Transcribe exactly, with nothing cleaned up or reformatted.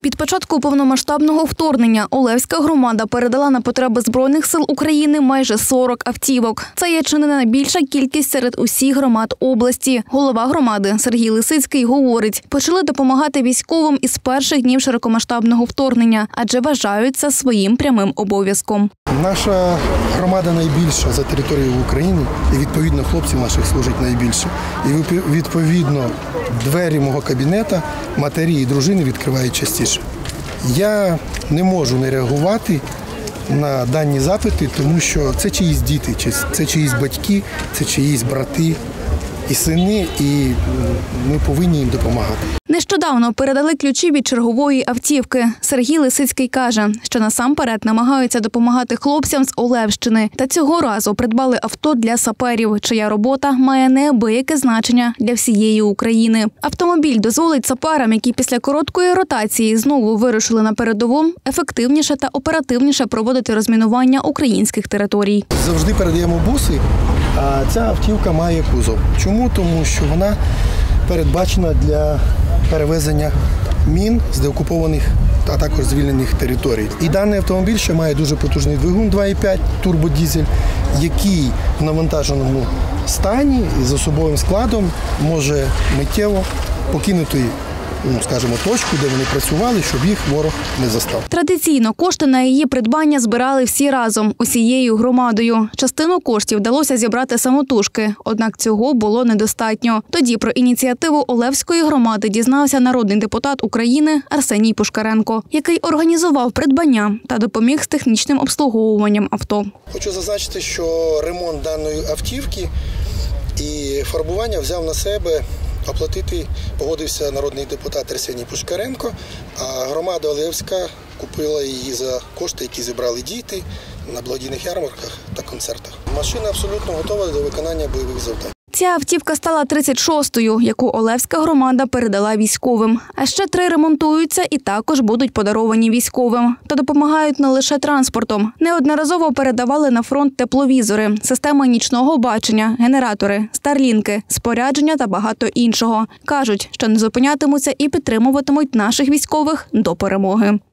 Від початку повномасштабного вторгнення Олевська громада передала на потреби Збройних сил України майже сорок автівок. Це є чи не найбільша кількість серед усіх громад області. Голова громади Сергій Лисицький говорить, почали допомагати військовим із перших днів широкомасштабного вторгнення, адже вважають це своїм прямим обов'язком. Наша громада найбільша за територією України, і відповідно хлопців наших служить найбільше. І відповідно двері мого кабінету матері і дружини відкривають частіше. Я не можу не реагувати на дані запити, тому що це чиїсь діти, це чиїсь батьки, це чиїсь брати і сини, і ми повинні їм допомагати. Нещодавно передали ключі від чергової автівки. Сергій Лисицький каже, що насамперед намагаються допомагати хлопцям з Олевщини. Та цього разу придбали авто для саперів, чия робота має неабияке значення для всієї України. Автомобіль дозволить саперам, які після короткої ротації знову вирушили на передову, ефективніше та оперативніше проводити розмінування українських територій. Завжди передаємо буси, а ця автівка має кузов. Чому? Тому що вона передбачена для перевезення мін з деокупованих, а також звільнених територій. І даний автомобіль ще має дуже потужний двигун два і п'ять турбодізель, який в навантаженому стані з особовим складом може миттєво покинути, ну, скажімо, точку, де вони працювали, щоб їх ворог не застав. Традиційно кошти на її придбання збирали всі разом, усією громадою. Частину коштів вдалося зібрати самотужки, однак цього було недостатньо. Тоді про ініціативу Олевської громади дізнався народний депутат України Арсеній Пушкаренко, який організував придбання та допоміг з технічним обслуговуванням авто. Хочу зазначити, що ремонт даної автівки і фарбування взяв на себе оплатити погодився народний депутат Арсеній Пушкаренко, а громада Олевська купила її за кошти, які зібрали діти на благодійних ярмарках та концертах. Машина абсолютно готова до виконання бойових завдань. Ця автівка стала тридцять шостою, яку Олевська громада передала військовим. А ще три ремонтуються і також будуть подаровані військовим. Та допомагають не лише транспортом. Неодноразово передавали на фронт тепловізори, системи нічного бачення, генератори, старлінки, спорядження та багато іншого. Кажуть, що не зупинятимуться і підтримуватимуть наших військових до перемоги.